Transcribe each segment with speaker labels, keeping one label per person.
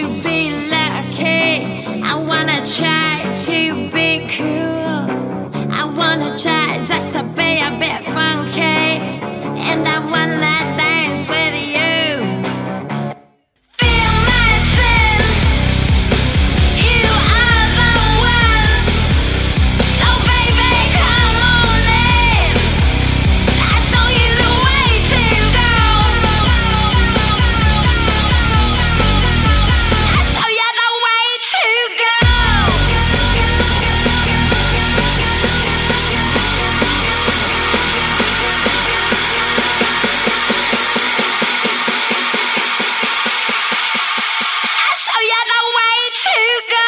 Speaker 1: to be lucky. I wanna try to be cool. I wanna try just to be a bit funky. And I wanna dance with you. Feel my sin. You are the one. So baby, come on in. I'll show you the way to go. I'll show you the way to go. I'll show you the way to go.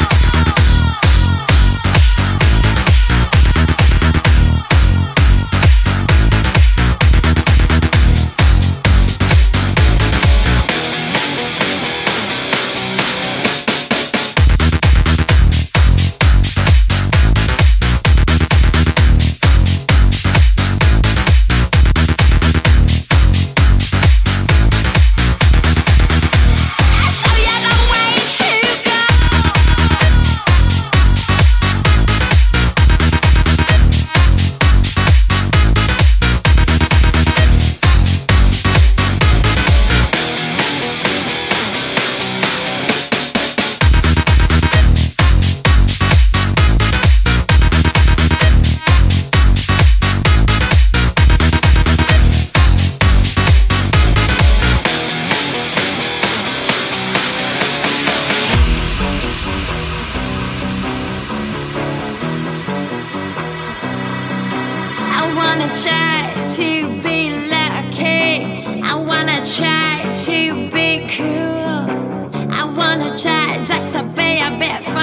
Speaker 1: I wanna try to be lucky. I wanna try to be cool. I wanna try just to be a bit